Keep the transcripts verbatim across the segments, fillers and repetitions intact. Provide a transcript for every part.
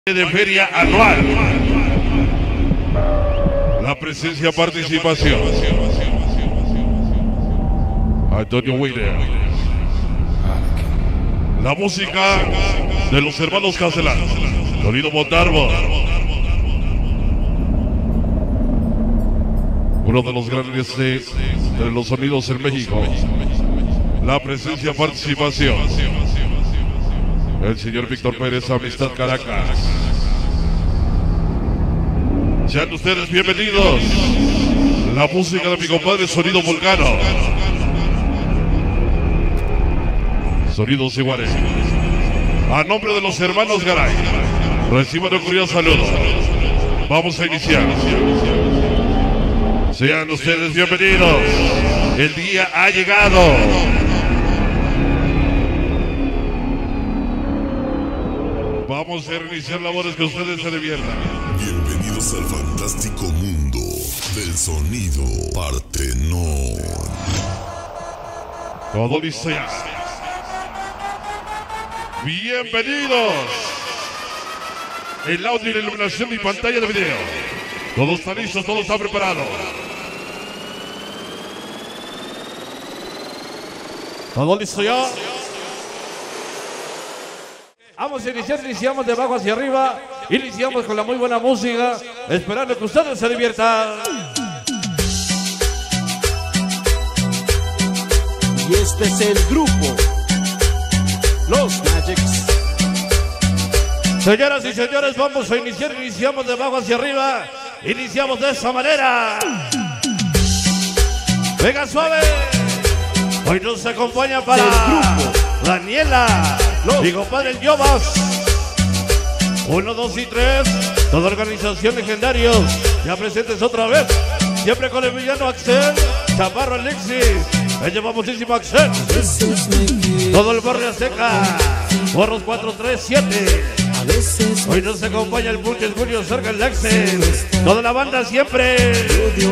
De feria anual. La presencia, participación. Antonio Weiner. La música de los hermanos Castelar. Sonido Montalvo. Uno de los grandes de, de los sonidos en México. La presencia, participación. El señor Víctor Pérez, Amistad Caracas. Sean ustedes bienvenidos. La música de mi compadre Sonido Vulcano. Sonidos iguales. A nombre de los hermanos Garay, reciban un curioso saludo. Vamos a iniciar. Sean ustedes bienvenidos. El día ha llegado. Vamos a reiniciar labores que ustedes se diviertan. Bienvenidos al fantástico mundo del sonido Partenón. Todo listo ya. Bienvenidos. El audio y la iluminación y pantalla de video. Todo está listo, todo está preparado. Todo listo ya. Vamos a iniciar, iniciamos de abajo hacia arriba, iniciamos con la muy buena música, esperando que ustedes se diviertan. Y este es el grupo Los Magics. Señoras y señores, vamos a iniciar, iniciamos de abajo hacia arriba, iniciamos de esa manera. Venga suave. Hoy nos acompaña para el grupo Daniela, Los mi compadre el Yobas. Uno, dos y tres. Toda organización legendarios. Ya presentes otra vez. Siempre con el villano Axel. Chaparro Alexis. El famosísimo Axel. Todo el barrio Azteca. Borros cuatro tres siete. Hoy nos acompaña el Pulque, el Julio, Serga, el Axel. Toda la banda siempre.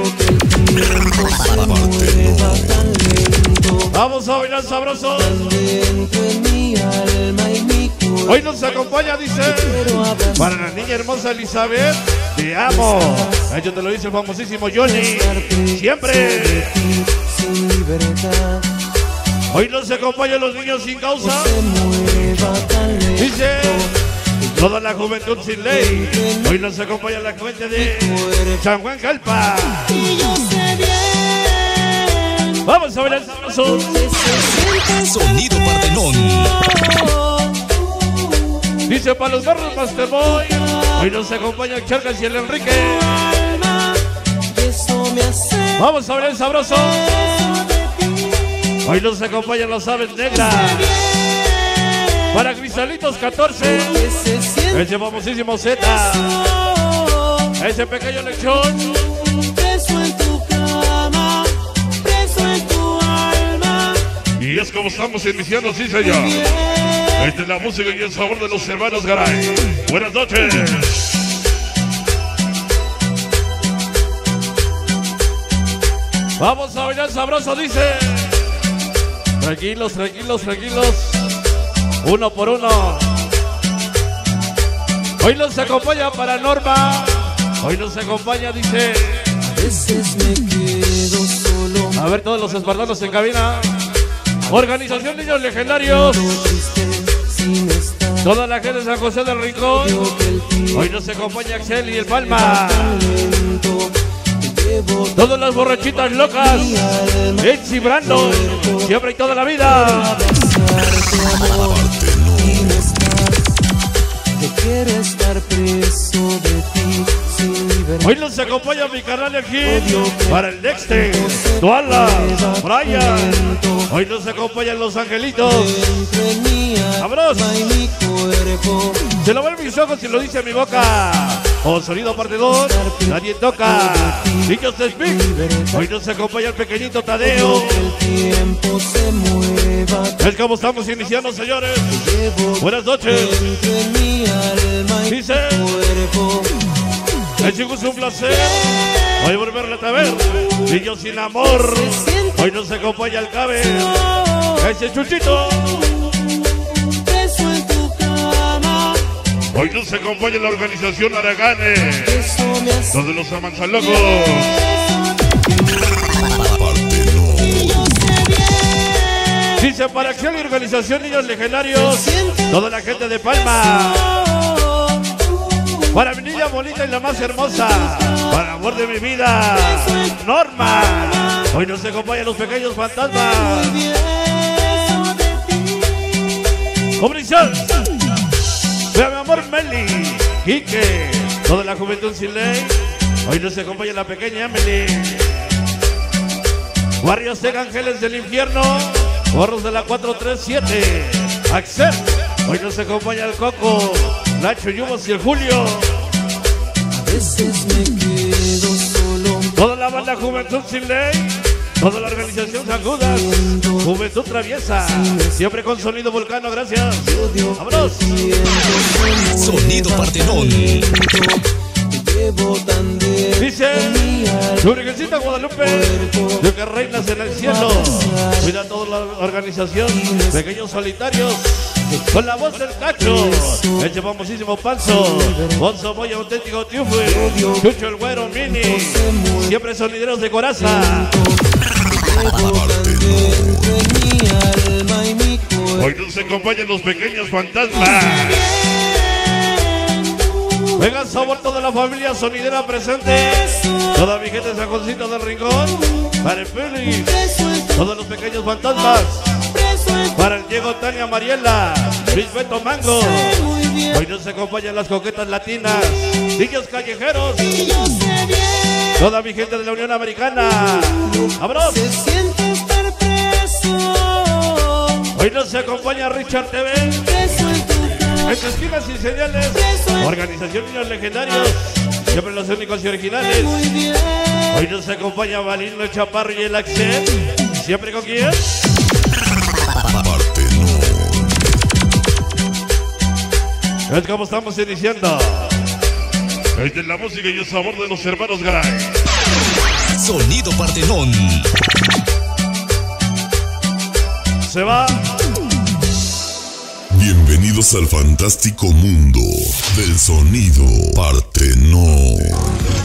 Vamos a bailar sabrosos. Hoy nos acompaña, dice, para la niña hermosa Elizabeth, te amo. Yo te lo dice el famosísimo Johnny. Siempre. Hoy nos acompañan los niños sin causa. Dice, toda la juventud sin ley. Hoy nos acompaña la gente de San Juan Calpa. Vamos a ver el sabroso. Sonido Partenón. Dice para los barrios Masterboy. Hoy nos acompaña el Charcas y el Enrique. Vamos a ver el sabroso. Hoy nos acompañan las aves negras. Para Cristalitos catorce. Ese famosísimo Z. Ese pequeño lechón. Y es como estamos iniciando, sí señor. Esta es la música y el sabor de los hermanos Garay. Buenas noches. Vamos a bailar sabroso, dice. Tranquilos, tranquilos, tranquilos. Uno por uno. Hoy nos acompaña para Norma. Hoy nos acompaña, dice. A veces me quedo solo. A ver todos los espartanos en cabina. Organización Niños Legendarios. Toda la gente de San José del Rincón. Hoy nos acompaña Axel y el Palma. Todas las borrachitas locas. Ex y Brando. Siempre y toda la vida. Quiero estar preso de ti sin libertad. Hoy nos acompaña mi canal aquí para el Dexter, Duala, Brian. Hoy nos acompañan los angelitos. ¡Vámonos! Se lo ven mis ojos y lo dice mi boca. Oh, sonido parte dos, nadie toca. Niños de Speak. Hoy nos acompaña el pequeñito Tadeo. Es como estamos iniciando, señores. Buenas noches. Dice, el chico es un placer. Hoy volverla a ver. Niños sin amor. Hoy nos acompaña el Cabe. Ese Chuchito. Hoy nos acompaña la organización Aragane, donde los amanzalocos. Dice para acción y organización Niños Legendarios, toda la gente de Palma. Para mi niña bonita y la más hermosa, para amor de mi vida, Norma. Hoy nos acompañan los pequeños fantasmas. Comunicación. Vea mi amor Meli, Quique, toda la juventud sin ley. Hoy nos acompaña la pequeña Emily. Barrios de Ángeles del Infierno, Gorros de la cuatro tres siete, Axel. Hoy nos acompaña el Coco, Nacho Yumos y el Julio. A veces me quedo solo. Toda la banda Juventud Sin Ley, toda la organización Sacudas, Juventud Traviesa, siempre con Sonido Vulcano, gracias. ¡Vámonos! Sonido Partenón. Dice su Virgencita Guadalupe, de que reinas en el cielo. Cuida a toda la organización, pequeños solitarios, con la voz del Cacho, el famosísimo Panzo, Bonzo Boy auténtico Tiufu, Chucho el Güero Mini, siempre sonideros de coraza. Hoy nos acompañan los pequeños fantasmas. Venga, sabor toda la familia sonidera presente. Toda mi gente de Sajoncito del Rincón. Para el Félix. Todos los pequeños fantasmas. Para el Diego, Tania, Mariela. Luis Beto Mango. Hoy nos acompañan las coquetas latinas. Niños callejeros. Toda mi gente de la Unión Americana. ¡Vámonos! Hoy nos acompaña Richard T V. En sus esquinas y señales, organización Niños Legendarios, siempre los únicos y originales. Hoy nos acompaña Balino, el Chaparro y el Axel. ¿Siempre con quién? Es como estamos iniciando. Es de la música y el sabor de los hermanos Garay. Sonido Partenón. Se va. Bienvenidos al fantástico mundo del sonido Partenón.